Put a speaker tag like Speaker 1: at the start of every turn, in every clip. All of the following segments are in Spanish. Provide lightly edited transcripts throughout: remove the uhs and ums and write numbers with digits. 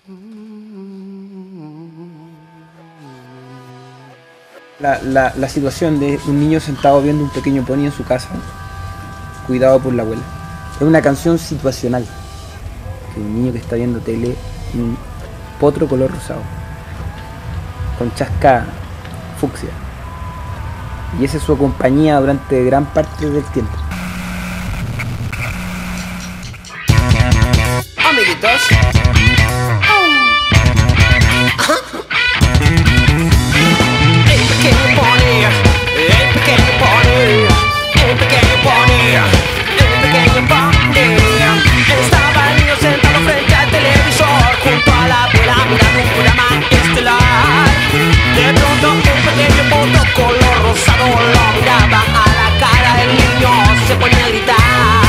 Speaker 1: La situación de un niño sentado viendo un pequeño pony en su casa, cuidado por la abuela. Es una canción situacional. Que un niño que está viendo tele, un potro color rosado, con chasca fucsia. Y esa es su compañía durante gran parte del tiempo.
Speaker 2: Amiguitos. El pequeño pony, el pequeño pony, el pequeño pony, el pequeño pony. Estaba el niño sentado frente al televisor, junto a la abuela mirando un programa estelar. De pronto un pequeño potro color rosado lo miraba a la cara del niño, se ponía a gritar.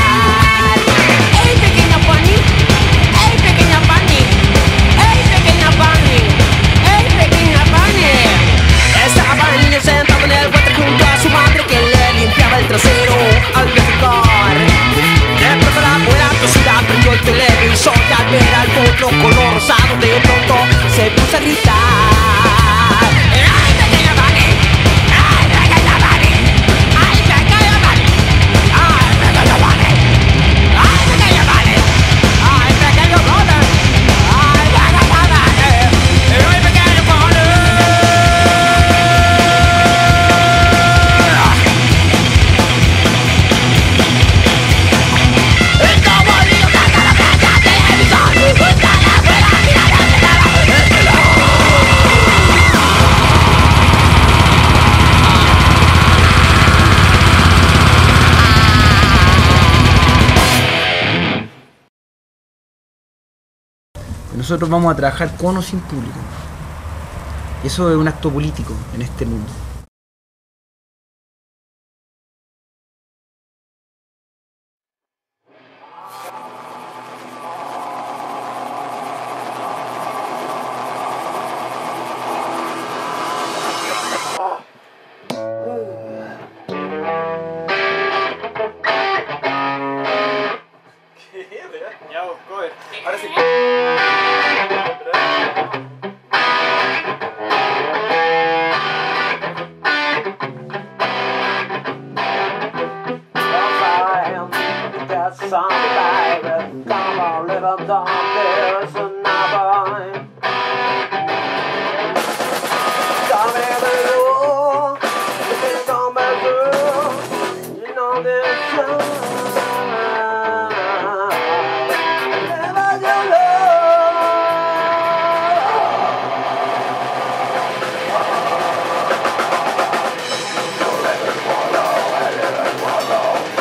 Speaker 2: El pequeño pony, el pequeño pony, el pequeño pony, el pequeño pony. Estaba el niño sentado en el water junto a su madre que le limpiaba el trasero al defecar. De pronto la abuela tosida prendió el televisor y al ver al potro color rosado de pronto se puso a gritar. ¡Ay, pequeño pony! ¡Ay, pequeño pony! ¡Ay, pequeño pony! ¡Ay, pequeño pony! ¡Ay, pequeño pony! ¡Ay, pequeño pony! ¡Ay, pequeño pony! ¡Ay, pequeño pony!
Speaker 1: Nosotros vamos a trabajar con o sin público. Eso es un acto político en este mundo.
Speaker 3: Ahora sí.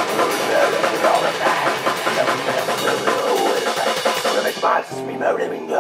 Speaker 2: Mi madre,